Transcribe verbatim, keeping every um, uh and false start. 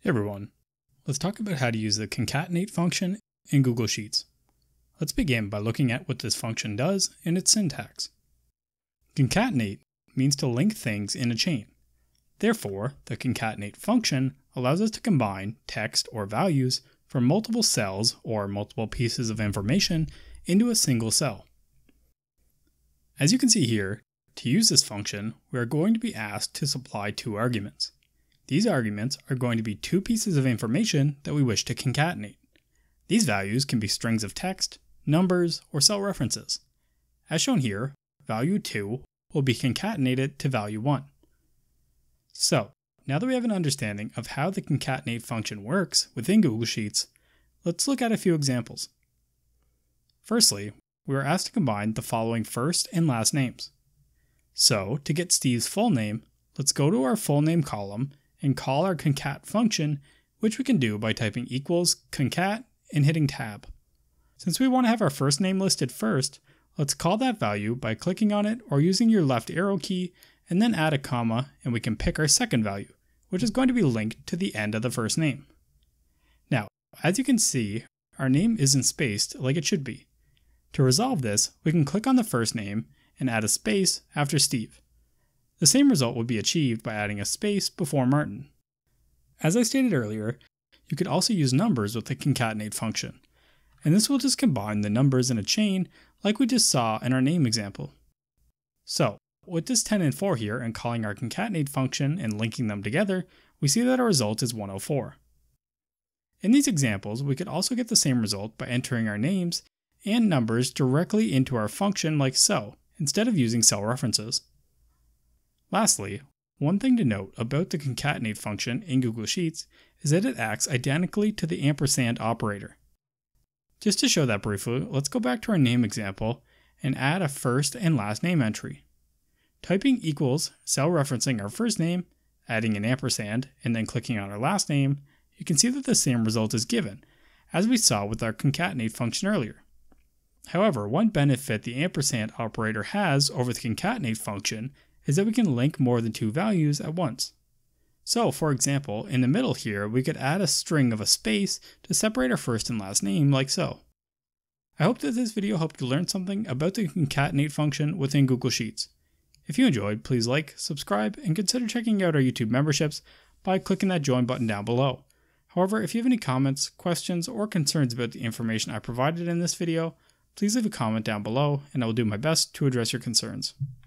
Hey everyone, let's talk about how to use the concatenate function in Google Sheets. Let's begin by looking at what this function does and its syntax. Concatenate means to link things in a chain. Therefore, the concatenate function allows us to combine text or values from multiple cells or multiple pieces of information into a single cell. As you can see here, to use this function, we are going to be asked to supply two arguments. These arguments are going to be two pieces of information that we wish to concatenate. These values can be strings of text, numbers, or cell references. As shown here, value two will be concatenated to value one. So, now that we have an understanding of how the concatenate function works within Google Sheets, let's look at a few examples. Firstly, we are asked to combine the following first and last names. So, to get Steve's full name, let's go to our full name column and call our concat function, which we can do by typing equals concat and hitting tab. Since we want to have our first name listed first, let's call that value by clicking on it or using your left arrow key and then add a comma, and we can pick our second value, which is going to be linked to the end of the first name. Now, as you can see, our name isn't spaced like it should be. To resolve this, we can click on the first name and add a space after Steve. The same result would be achieved by adding a space before Martin. As I stated earlier, you could also use numbers with the concatenate function, and this will just combine the numbers in a chain like we just saw in our name example. So, with this ten and four here and calling our concatenate function and linking them together, we see that our result is one hundred four. In these examples, we could also get the same result by entering our names and numbers directly into our function like so, instead of using cell references. Lastly, one thing to note about the concatenate function in Google Sheets is that it acts identically to the ampersand operator. Just to show that briefly, let's go back to our name example and add a first and last name entry. Typing equals, cell referencing our first name, adding an ampersand, and then clicking on our last name, you can see that the same result is given, as we saw with our concatenate function earlier. However, one benefit the ampersand operator has over the concatenate function is that we can link more than two values at once. So, for example, in the middle here, we could add a string of a space to separate our first and last name like so. I hope that this video helped you learn something about the concatenate function within Google Sheets. If you enjoyed, please like, subscribe, and consider checking out our YouTube memberships by clicking that join button down below. However, if you have any comments, questions, or concerns about the information I provided in this video, please leave a comment down below and I will do my best to address your concerns.